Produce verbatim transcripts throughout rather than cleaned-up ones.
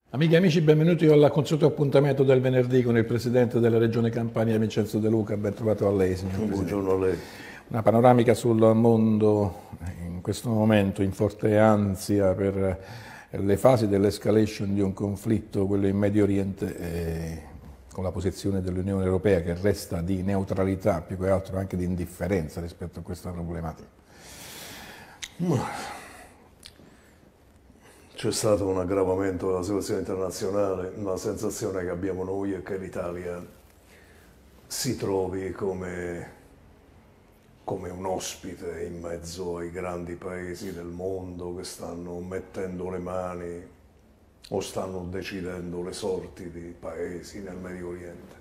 Amiche e amici, benvenuti al consueto appuntamento del venerdì con il Presidente della Regione Campania, Vincenzo De Luca. Ben trovato a lei, signor Presidente. Buongiorno a lei. Una panoramica sul mondo in questo momento in forte ansia per le fasi dell'escalation di un conflitto, quello in Medio Oriente, eh, con la posizione dell'Unione Europea che resta di neutralità, più che altro anche di indifferenza rispetto a questa problematica. C'è stato un aggravamento della situazione internazionale, la sensazione che abbiamo noi è che l'Italia si trovi come, come un ospite in mezzo ai grandi paesi del mondo che stanno mettendo le mani o stanno decidendo le sorti di paesi nel Medio Oriente.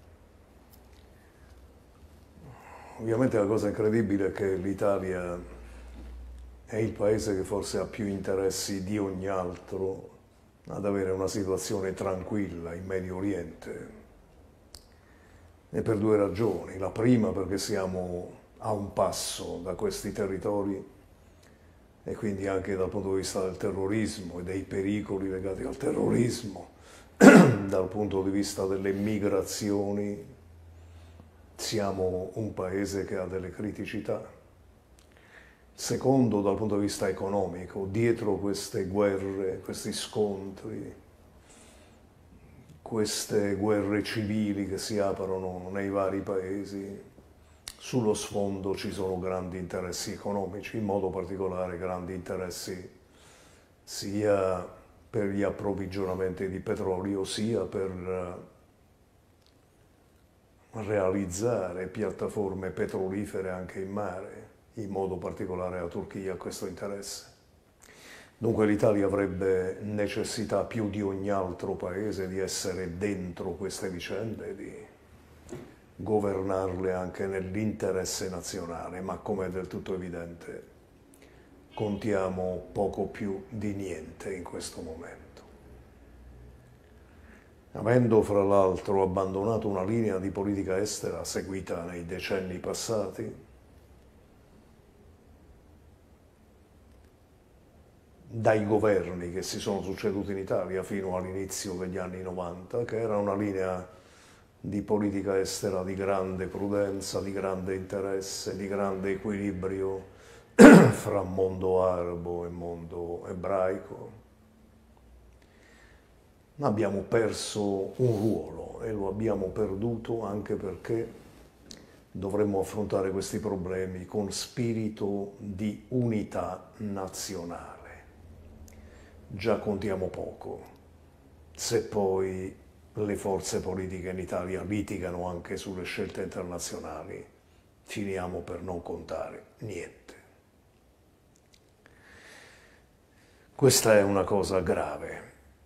Ovviamente la cosa incredibile è che l'Italia è il paese che forse ha più interessi di ogni altro ad avere una situazione tranquilla in Medio Oriente, e per due ragioni. La prima perché siamo a un passo da questi territori e quindi anche dal punto di vista del terrorismo e dei pericoli legati al terrorismo, dal punto di vista delle migrazioni, siamo un paese che ha delle criticità. Secondo, dal punto di vista economico, dietro queste guerre, questi scontri, queste guerre civili che si aprono nei vari paesi, sullo sfondo ci sono grandi interessi economici, in modo particolare grandi interessi sia per gli approvvigionamenti di petrolio, sia per realizzare piattaforme petrolifere anche in mare. In modo particolare la Turchia ha questo interesse. Dunque l'Italia avrebbe necessità più di ogni altro paese di essere dentro queste vicende, di governarle anche nell'interesse nazionale, ma come è del tutto evidente contiamo poco più di niente in questo momento. Avendo fra l'altro abbandonato una linea di politica estera seguita nei decenni passati, dai governi che si sono succeduti in Italia fino all'inizio degli anni novanta, che era una linea di politica estera di grande prudenza, di grande interesse, di grande equilibrio fra mondo arabo e mondo ebraico. Abbiamo perso un ruolo e lo abbiamo perduto anche perché dovremmo affrontare questi problemi con spirito di unità nazionale. Già contiamo poco, se poi le forze politiche in Italia litigano anche sulle scelte internazionali, finiamo per non contare niente. Questa è una cosa grave.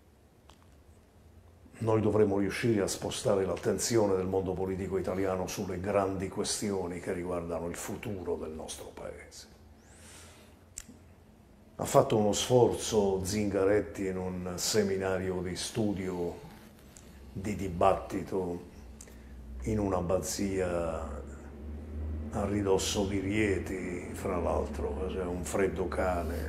Noi dovremmo riuscire a spostare l'attenzione del mondo politico italiano sulle grandi questioni che riguardano il futuro del nostro Paese. Ha fatto uno sforzo Zingaretti in un seminario di studio, di dibattito, in un'abbazia a ridosso di Rieti, fra l'altro, c'è un freddo cane,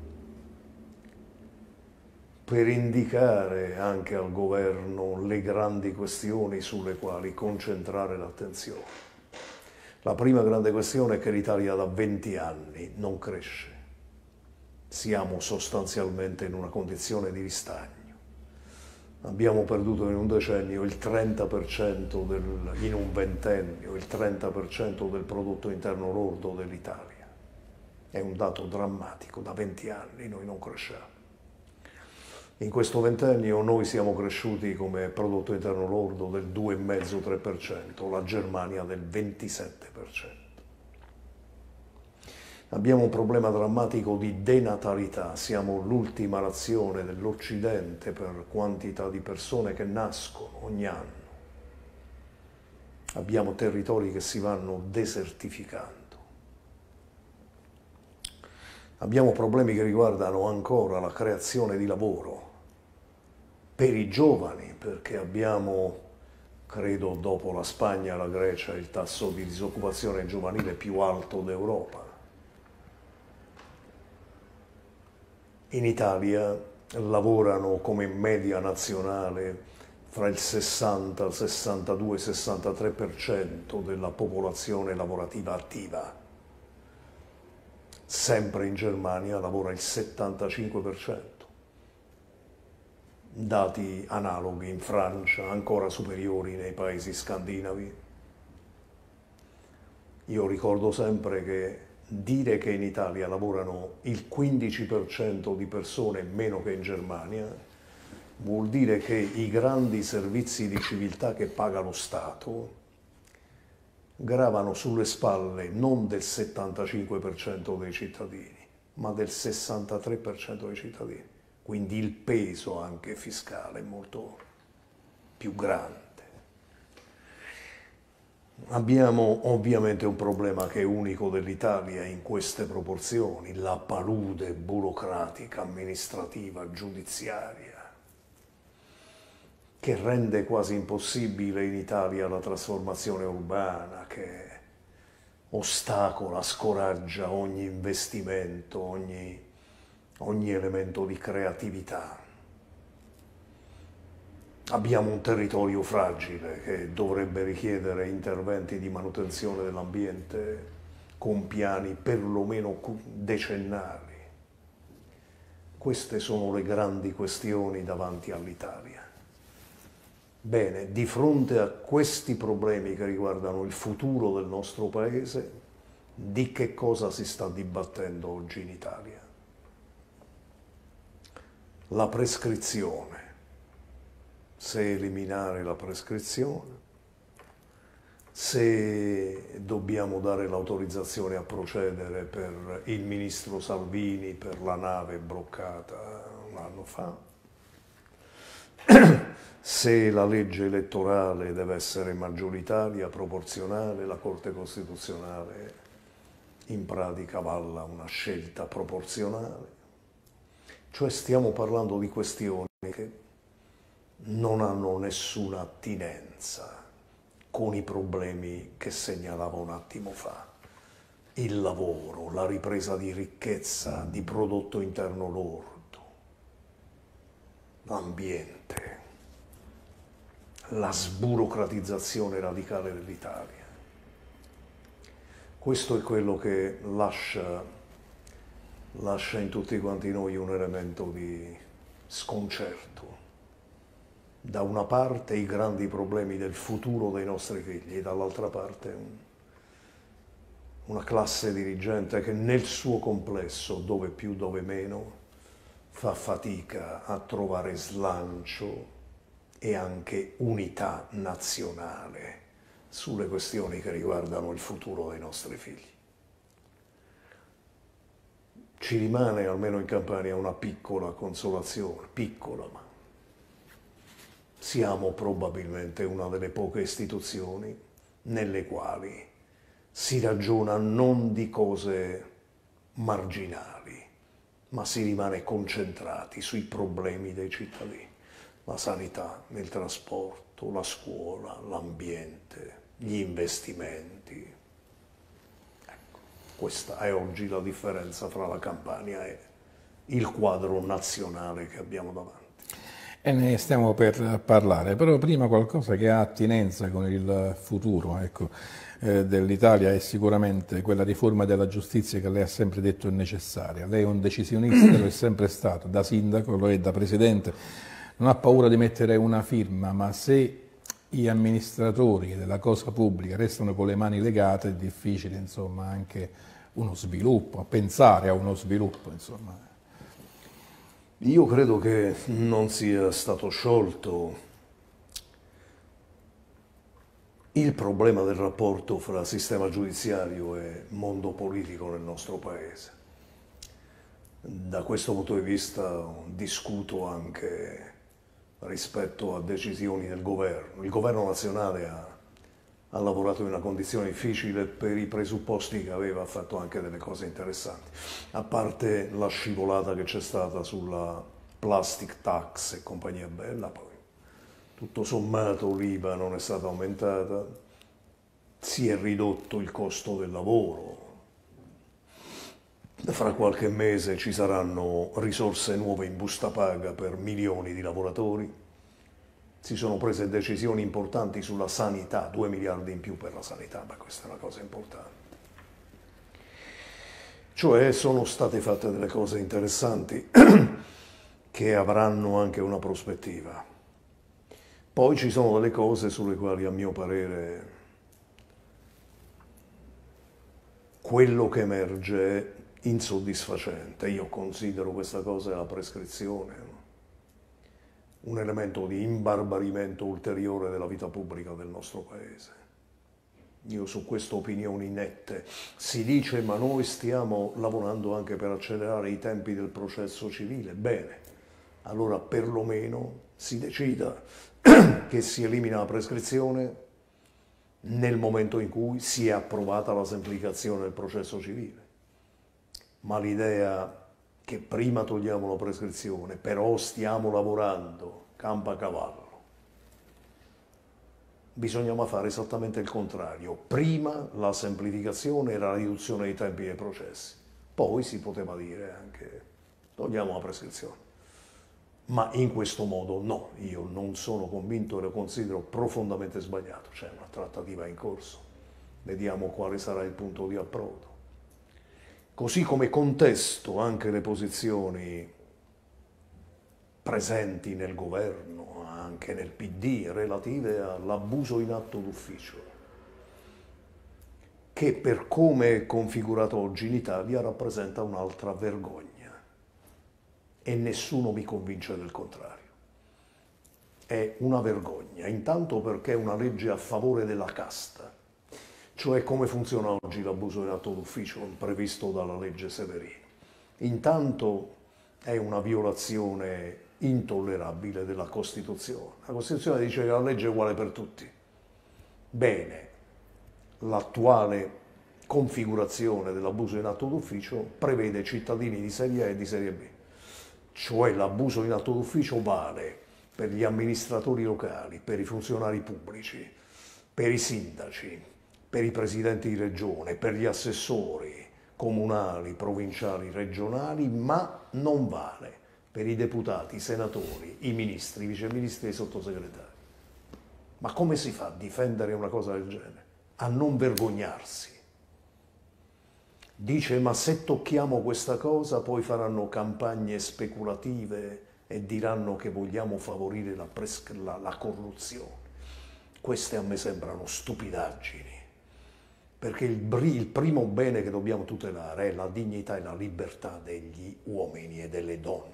per indicare anche al governo le grandi questioni sulle quali concentrare l'attenzione. La prima grande questione è che l'Italia da venti anni non cresce. Siamo sostanzialmente in una condizione di ristagno. Abbiamo perduto in un decennio il trenta per cento, del, in un ventennio, il trenta per cento del prodotto interno lordo dell'Italia. È un dato drammatico, da venti anni noi non cresciamo. In questo ventennio noi siamo cresciuti come prodotto interno lordo del due virgola cinque tre per cento, la Germania del ventisette per cento. Abbiamo un problema drammatico di denatalità, siamo l'ultima nazione dell'Occidente per quantità di persone che nascono ogni anno. Abbiamo territori che si vanno desertificando. Abbiamo problemi che riguardano ancora la creazione di lavoro per i giovani, perché abbiamo, credo dopo la Spagna e la Grecia, il tasso di disoccupazione giovanile più alto d'Europa. In Italia lavorano come media nazionale fra il sessanta, sessantadue, sessantatré per cento della popolazione lavorativa attiva. Sempre in Germania lavora il settantacinque per cento. Dati analoghi in Francia, ancora superiori nei paesi scandinavi. Io ricordo sempre che dire che in Italia lavorano il quindici per cento di persone meno che in Germania vuol dire che i grandi servizi di civiltà che paga lo Stato gravano sulle spalle non del settantacinque per cento dei cittadini, ma del sessantatré per cento dei cittadini. Quindi il peso anche fiscale è molto più grande. Abbiamo ovviamente un problema che è unico dell'Italia in queste proporzioni, la palude burocratica, amministrativa, giudiziaria, che rende quasi impossibile in Italia la trasformazione urbana, che ostacola, scoraggia ogni investimento, ogni, ogni elemento di creatività. Abbiamo un territorio fragile che dovrebbe richiedere interventi di manutenzione dell'ambiente con piani perlomeno decennali. Queste sono le grandi questioni davanti all'Italia. Bene, di fronte a questi problemi che riguardano il futuro del nostro Paese, di che cosa si sta dibattendo oggi in Italia? La prescrizione. Se eliminare la prescrizione, se dobbiamo dare l'autorizzazione a procedere per il ministro Salvini per la nave bloccata un anno fa, se la legge elettorale deve essere maggioritaria, proporzionale, la Corte Costituzionale in pratica avalla una scelta proporzionale. Cioè stiamo parlando di questioni che non hanno nessuna attinenza con i problemi che segnalavo un attimo fa. Il lavoro, la ripresa di ricchezza, di prodotto interno lordo, l'ambiente, la sburocratizzazione radicale dell'Italia. Questo è quello che lascia, lascia in tutti quanti noi un elemento di sconcerto. Da una parte i grandi problemi del futuro dei nostri figli, e dall'altra parte un, una classe dirigente che nel suo complesso, dove più, dove meno, fa fatica a trovare slancio e anche unità nazionale sulle questioni che riguardano il futuro dei nostri figli. Ci rimane, almeno in Campania, una piccola consolazione, piccola, ma siamo probabilmente una delle poche istituzioni nelle quali si ragiona non di cose marginali, ma si rimane concentrati sui problemi dei cittadini. La sanità, il trasporto, la scuola, l'ambiente, gli investimenti. Ecco, questa è oggi la differenza fra la Campania e il quadro nazionale che abbiamo davanti. E ne stiamo per parlare, però prima qualcosa che ha attinenza con il futuro, ecco, eh, dell'Italia è sicuramente quella riforma della giustizia che lei ha sempre detto è necessaria. Lei è un decisionista, lo è sempre stato, da sindaco, lo è da presidente, non ha paura di mettere una firma, ma se gli amministratori della cosa pubblica restano con le mani legate è difficile, insomma, anche uno sviluppo, pensare a uno sviluppo, insomma. Io credo che non sia stato sciolto il problema del rapporto fra sistema giudiziario e mondo politico nel nostro Paese. Da questo punto di vista discuto anche rispetto a decisioni del governo. Il governo nazionale ha, ha lavorato in una condizione difficile, per i presupposti che aveva, ha fatto anche delle cose interessanti. A parte la scivolata che c'è stata sulla plastic tax e compagnia bella, poi tutto sommato l'I V A non è stata aumentata, si è ridotto il costo del lavoro, fra qualche mese ci saranno risorse nuove in busta paga per milioni di lavoratori. Si sono prese decisioni importanti sulla sanità, due miliardi in più per la sanità, ma questa è una cosa importante. Cioè sono state fatte delle cose interessanti che avranno anche una prospettiva. Poi ci sono delle cose sulle quali, a mio parere, quello che emerge è insoddisfacente. Io considero questa cosa la prescrizione un elemento di imbarbarimento ulteriore della vita pubblica del nostro Paese. Io su queste opinioni nette. Si dice ma noi stiamo lavorando anche per accelerare i tempi del processo civile. Bene, allora perlomeno si decida che si elimina la prescrizione nel momento in cui si è approvata la semplificazione del processo civile. Ma l'idea che prima togliamo la prescrizione, però stiamo lavorando campo a cavallo. Bisognava fare esattamente il contrario. Prima la semplificazione e la riduzione dei tempi dei processi. Poi si poteva dire anche togliamo la prescrizione. Ma in questo modo no, io non sono convinto e lo considero profondamente sbagliato. C'è una trattativa in corso, vediamo quale sarà il punto di approdo. Così come contesto anche le posizioni presenti nel governo, anche nel P D, relative all'abuso in atto d'ufficio, che per come è configurato oggi in Italia rappresenta un'altra vergogna e nessuno mi convince del contrario. È una vergogna, intanto perché è una legge a favore della casta, cioè come funziona oggi l'abuso in atto d'ufficio previsto dalla legge Severino. Intanto è una violazione intollerabile della Costituzione. La Costituzione dice che la legge è uguale per tutti. Bene, l'attuale configurazione dell'abuso in atto d'ufficio prevede cittadini di serie A e di serie B, cioè l'abuso in atto d'ufficio vale per gli amministratori locali, per i funzionari pubblici, per i sindaci, per i presidenti di regione, per gli assessori comunali, provinciali, regionali, ma non vale per i deputati, i senatori, i ministri, i viceministri e i sottosegretari. Ma come si fa a difendere una cosa del genere? A non vergognarsi. Dice, ma se tocchiamo questa cosa poi faranno campagne speculative e diranno che vogliamo favorire la, la, la corruzione. Queste a me sembrano stupidaggini. Perché il, il primo bene che dobbiamo tutelare è la dignità e la libertà degli uomini e delle donne.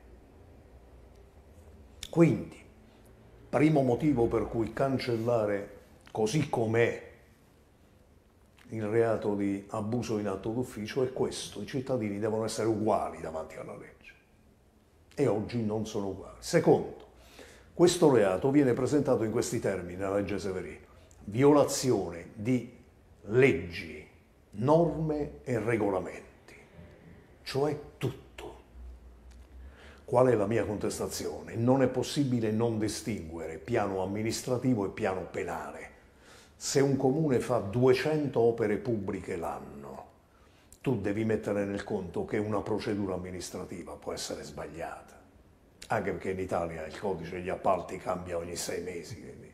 Quindi, primo motivo per cui cancellare così com'è il reato di abuso in atto d'ufficio è questo: i cittadini devono essere uguali davanti alla legge e oggi non sono uguali. Secondo, questo reato viene presentato in questi termini nella legge Severino: violazione di leggi, norme e regolamenti, cioè tutto. Qual è la mia contestazione? Non è possibile non distinguere piano amministrativo e piano penale. Se un comune fa duecento opere pubbliche l'anno, tu devi mettere nel conto che una procedura amministrativa può essere sbagliata, anche perché in Italia il codice degli appalti cambia ogni sei mesi. Quindi.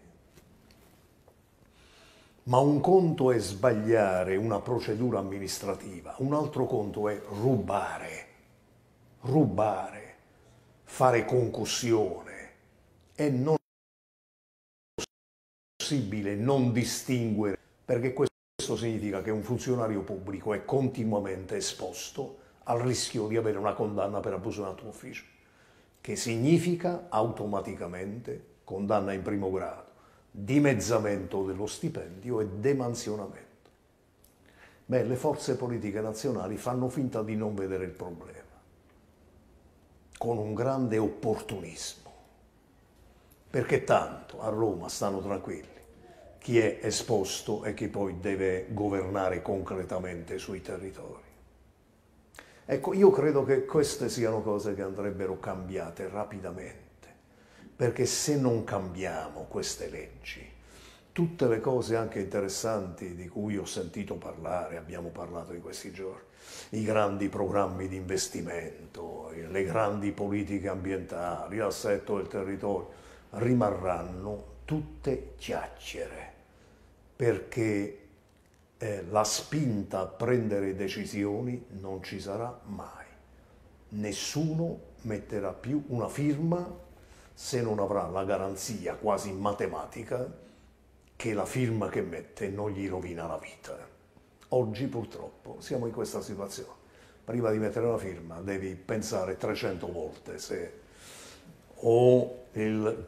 Ma un conto è sbagliare una procedura amministrativa, un altro conto è rubare, rubare, fare concussione, e non è possibile non distinguere, perché questo significa che un funzionario pubblico è continuamente esposto al rischio di avere una condanna per abuso in atto d'ufficio, che significa automaticamente condanna in primo grado, dimezzamento dello stipendio e demansionamento. Beh, le forze politiche nazionali fanno finta di non vedere il problema, con un grande opportunismo, perché tanto a Roma stanno tranquilli chi è esposto e chi poi deve governare concretamente sui territori. Ecco, io credo che queste siano cose che andrebbero cambiate rapidamente, perché se non cambiamo queste leggi, tutte le cose anche interessanti di cui ho sentito parlare, abbiamo parlato in questi giorni, i grandi programmi di investimento, le grandi politiche ambientali, l'assetto del territorio, rimarranno tutte chiacchiere, perché eh, la spinta a prendere decisioni non ci sarà mai. Nessuno metterà più una firma se non avrà la garanzia quasi matematica che la firma che mette non gli rovina la vita. Oggi purtroppo siamo in questa situazione. Prima di mettere una firma devi pensare trecento volte se o il,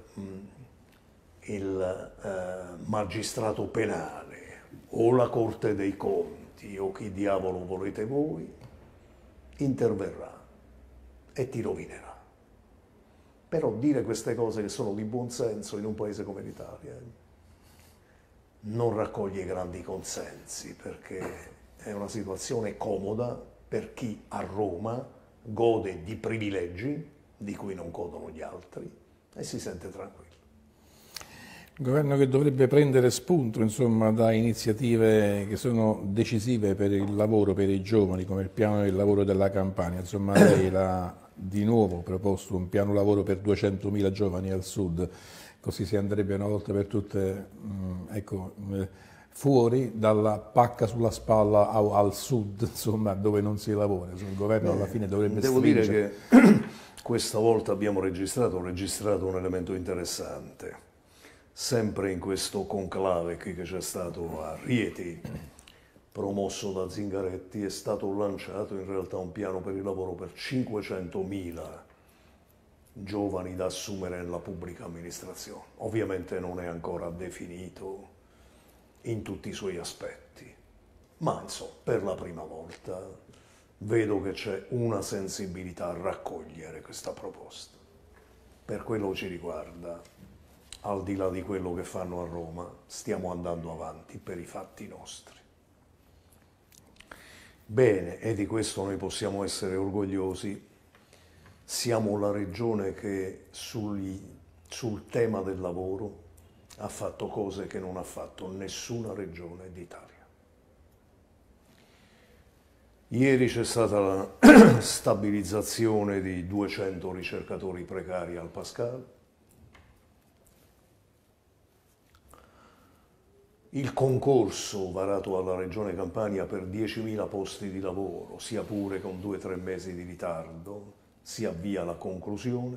il eh, magistrato penale o la Corte dei Conti o chi diavolo volete voi interverrà e ti rovinerà. Però dire queste cose che sono di buon senso in un paese come l'Italia non raccoglie grandi consensi, perché è una situazione comoda per chi a Roma gode di privilegi di cui non godono gli altri e si sente tranquillo. Un governo che dovrebbe prendere spunto, insomma, da iniziative che sono decisive per il lavoro, per i giovani, come il piano del lavoro della Campania. Insomma, lei l'ha di nuovo proposto un piano lavoro per duecentomila giovani al sud, così si andrebbe una volta per tutte ecco, fuori dalla pacca sulla spalla al sud, insomma, dove non si lavora. Insomma, il governo alla fine dovrebbe Devo stringere. dire che questa volta abbiamo registrato, registrato un elemento interessante. Sempre in questo conclave qui che c'è stato a Rieti, promosso da Zingaretti, è stato lanciato in realtà un piano per il lavoro per cinquecentomila giovani da assumere nella pubblica amministrazione. Ovviamente non è ancora definito in tutti i suoi aspetti, ma insomma, per la prima volta vedo che c'è una sensibilità a raccogliere questa proposta. Per quello che ci riguarda, al di là di quello che fanno a Roma, stiamo andando avanti per i fatti nostri. Bene, e di questo noi possiamo essere orgogliosi. Siamo la regione che sugli, sul tema del lavoro ha fatto cose che non ha fatto nessuna regione d'Italia. Ieri c'è stata la stabilizzazione di duecento ricercatori precari al Pascal. Il concorso varato alla Regione Campania per diecimila posti di lavoro, sia pure con due o tre mesi di ritardo, si avvia alla conclusione.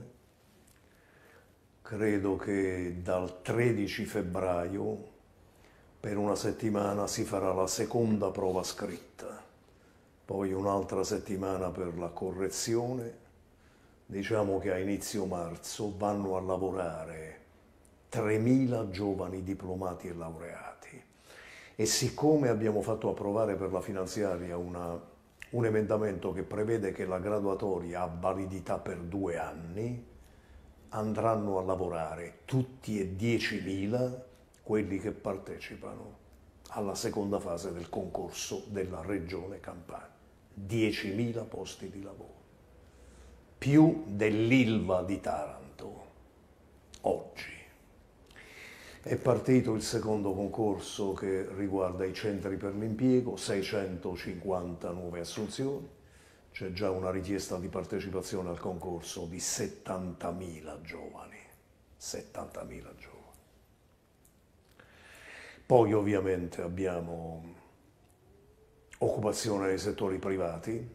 Credo che dal tredici febbraio per una settimana si farà la seconda prova scritta, poi un'altra settimana per la correzione. Diciamo che a inizio marzo vanno a lavorare tremila giovani diplomati e laureati. E siccome abbiamo fatto approvare per la finanziaria una, un emendamento che prevede che la graduatoria ha validità per due anni, andranno a lavorare tutti e diecimila quelli che partecipano alla seconda fase del concorso della Regione Campania. diecimila posti di lavoro, più dell'Ilva di Taranto oggi. È partito il secondo concorso che riguarda i centri per l'impiego, seicentocinquanta nuove assunzioni, c'è già una richiesta di partecipazione al concorso di settantamila giovani, settantamila giovani. Poi ovviamente abbiamo occupazione nei settori privati,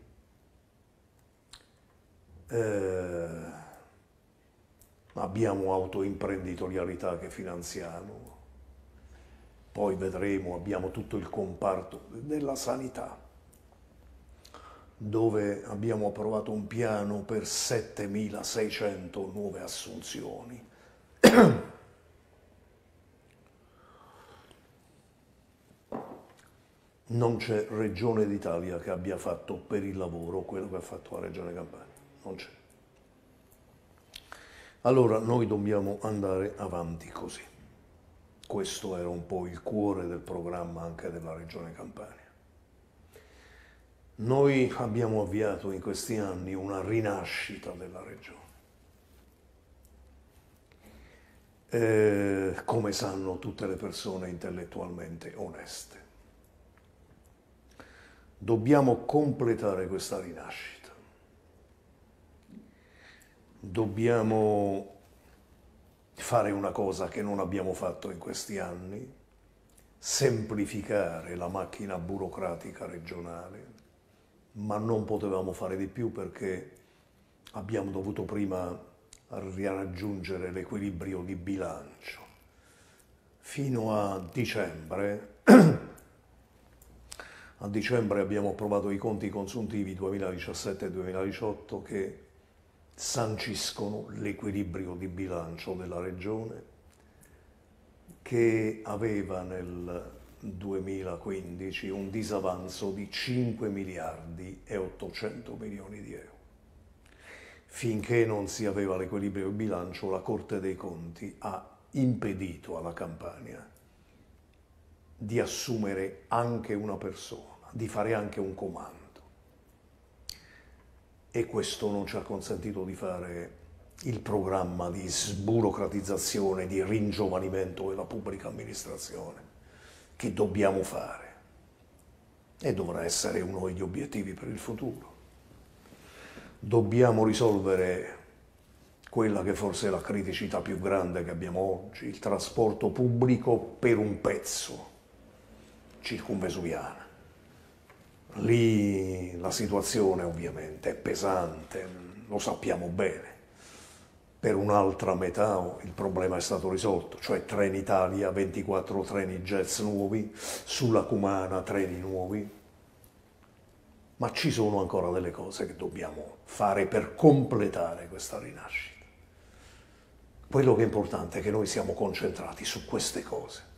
eh, abbiamo autoimprenditorialità che finanziamo, poi vedremo, abbiamo tutto il comparto della sanità, dove abbiamo approvato un piano per settemilaseicento nuove assunzioni. Non c'è regione d'Italia che abbia fatto per il lavoro quello che ha fatto la Regione Campania, non c'è. Allora noi dobbiamo andare avanti così. Questo era un po' il cuore del programma anche della Regione Campania. Noi abbiamo avviato in questi anni una rinascita della Regione. eh, come sanno tutte le persone intellettualmente oneste. Dobbiamo completare questa rinascita. Dobbiamo fare una cosa che non abbiamo fatto in questi anni, semplificare la macchina burocratica regionale, ma non potevamo fare di più perché abbiamo dovuto prima raggiungere l'equilibrio di bilancio. Fino a dicembre, a dicembre abbiamo approvato i conti consuntivi duemiladiciassette e duemiladiciotto che sanciscono l'equilibrio di bilancio della Regione, che aveva nel duemilaquindici un disavanzo di cinque miliardi e ottocento milioni di euro. Finché non si aveva l'equilibrio di bilancio, la Corte dei Conti ha impedito alla Campania di assumere anche una persona, di fare anche un comando. E questo non ci ha consentito di fare il programma di sburocratizzazione, di ringiovanimento della pubblica amministrazione che dobbiamo fare e dovrà essere uno degli obiettivi per il futuro. Dobbiamo risolvere quella che forse è la criticità più grande che abbiamo oggi, il trasporto pubblico per un pezzo circumvesuviana. Lì la situazione ovviamente è pesante, lo sappiamo bene. Per un'altra metà il problema è stato risolto, cioè Trenitalia, ventiquattro treni Jets nuovi, sulla Cumana treni nuovi, ma ci sono ancora delle cose che dobbiamo fare per completare questa rinascita. Quello che è importante è che noi siamo concentrati su queste cose.